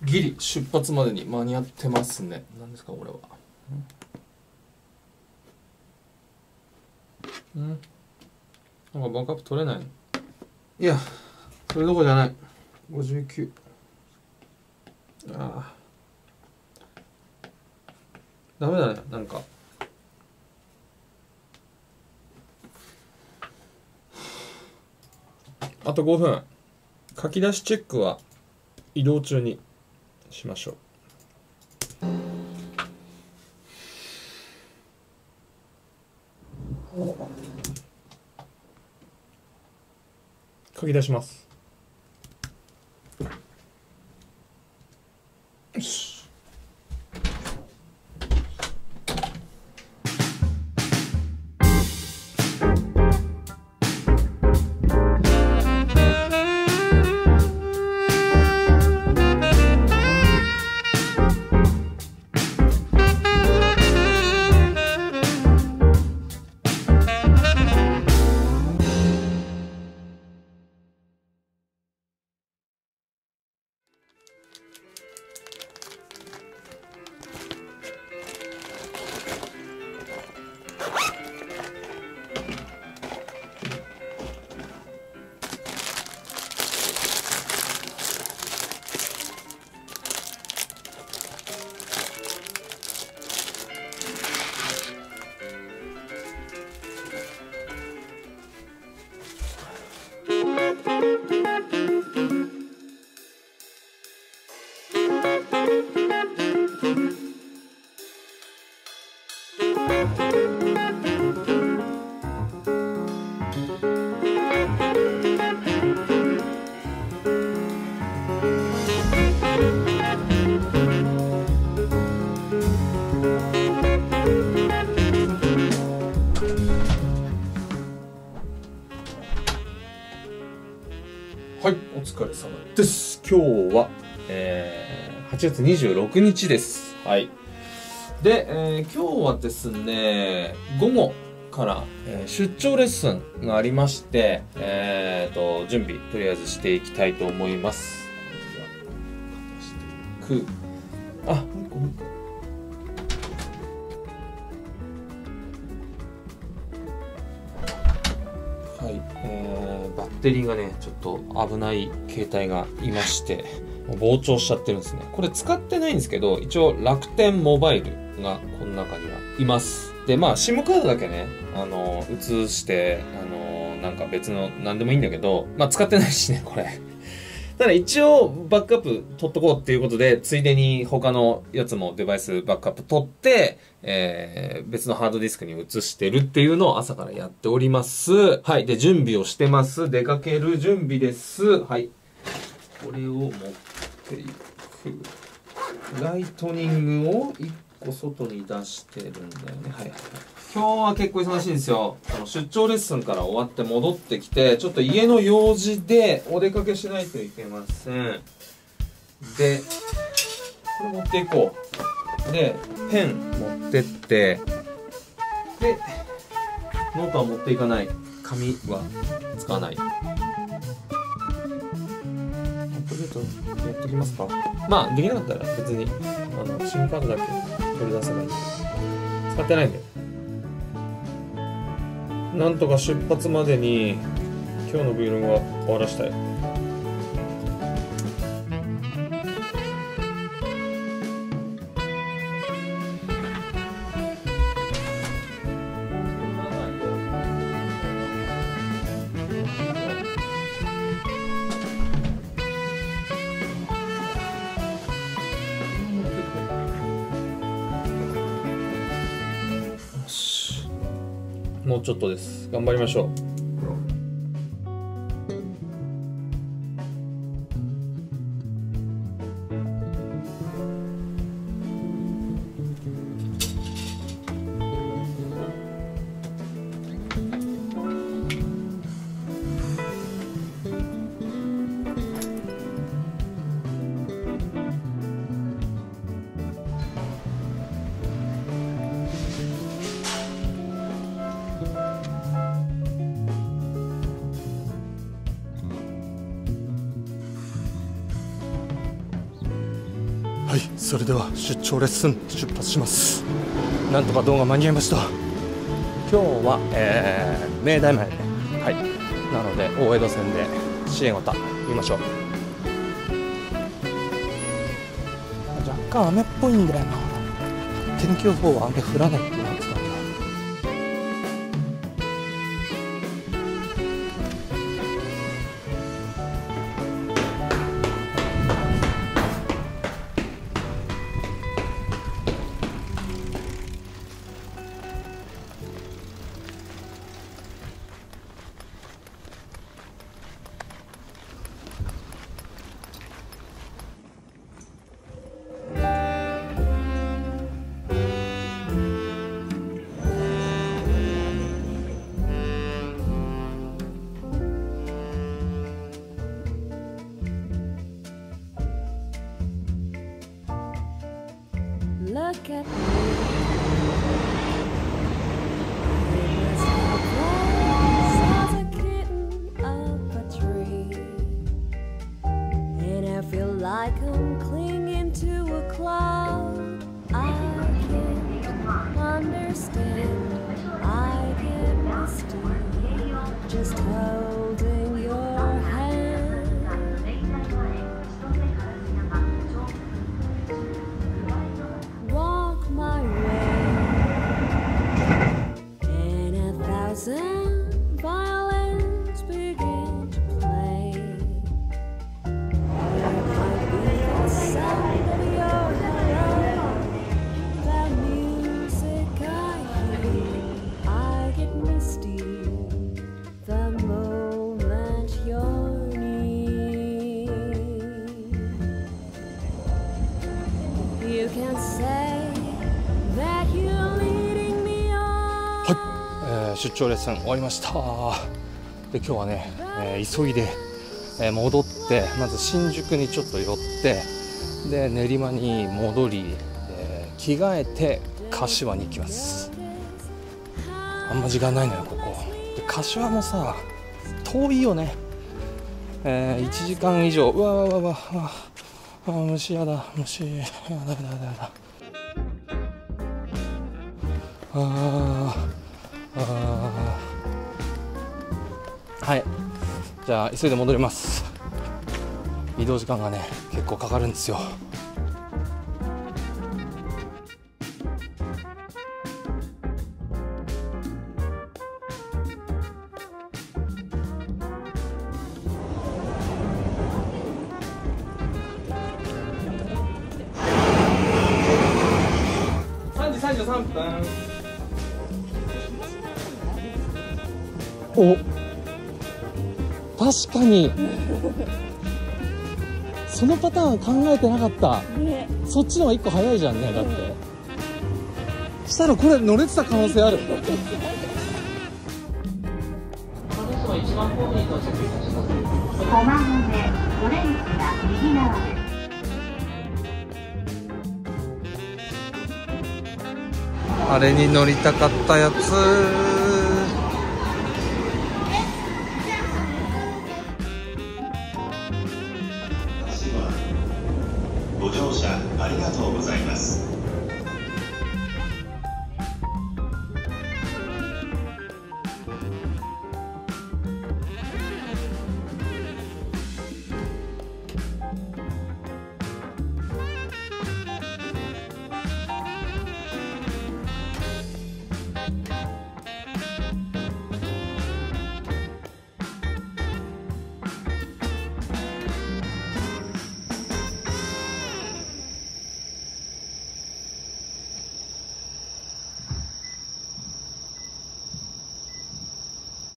ギリ出発までに間に合ってますね。何ですかこれは。なんかバックアップ取れないの？いや、それどころじゃない。59。ああ。ダメだね、なんか。あと5分。書き出しチェックは移動中にしましょう。書き出します。よし。はい、お疲れ様です。今日は、8月26日です。はい。で、今日はですね、午後から、出張レッスンがありまして、準備とりあえずしていきたいと思います。あ、はい、バッテリーがねちょっと危ない携帯がいまして膨張しちゃってるんですね。これ使ってないんですけど、一応楽天モバイルがこの中にはいます。でまあ SIM カードだけね移してなんか別の何でもいいんだけど、まあ使ってないしねこれ。ただ一応バックアップ取っとこうっていうことで、ついでに他のやつもデバイスバックアップ取って、別のハードディスクに移してるっていうのを朝からやっております。はい。で、準備をしてます。出かける準備です。はい。これを持っていく。ライトニングを1個外に出してるんだよね。はいはいはい。今日は結構忙しいんですよ。出張レッスンから終わって戻ってきて、ちょっと家の用事でお出かけしないといけません。で、これ持っていこう。で、ペン持ってって、で、ノートは持っていかない。紙は使わない。アップデートやってきますか？まあ、できなかったら別に、SIM カードだけ取り出せばいい。使ってないんで。なんとか出発までに今日の Vlog は終わらしたい。もうちょっとです。頑張りましょう。 はい、それでは出張レッスン出発します。なんとか動画間に合いました。今日は、明大前ね。はい、なので大江戸線で支援を見ましょう。若干雨っぽいんだよな。天気予報は雨降らないってなってたんだ。 Look at me. As a kitten up a tree, and I feel like I'm clinging to a cloud. I can't understand. I get misty just holding your hand. Walk my way, and 1,000 violins begin to play. It might be the sound of your hello, the music I hear. I get misty the moment you're near. You can say that you're leading me on. はい、出張レッスン終わりました。で今日はね、急いで、戻ってまず新宿にちょっと寄ってで練馬に戻り、着替えて柏に行きます。あんま時間ないのよここで。柏もさ遠いよね、1時間以上。うわうわうわうわ、虫やだ、虫やだやだやだ。はい、じゃあ急いで戻ります。移動時間がね結構かかるんですよ。3時33分。お、確かにそのパターン考えてなかった、ね、そっちの方が1個早いじゃんね。だってしたらこれ乗れてた可能性ある。1番ホームに到着いたします。5番目、オレンジが右側です。あれに乗りたかったやつ。 ご乗車ありがとうございます。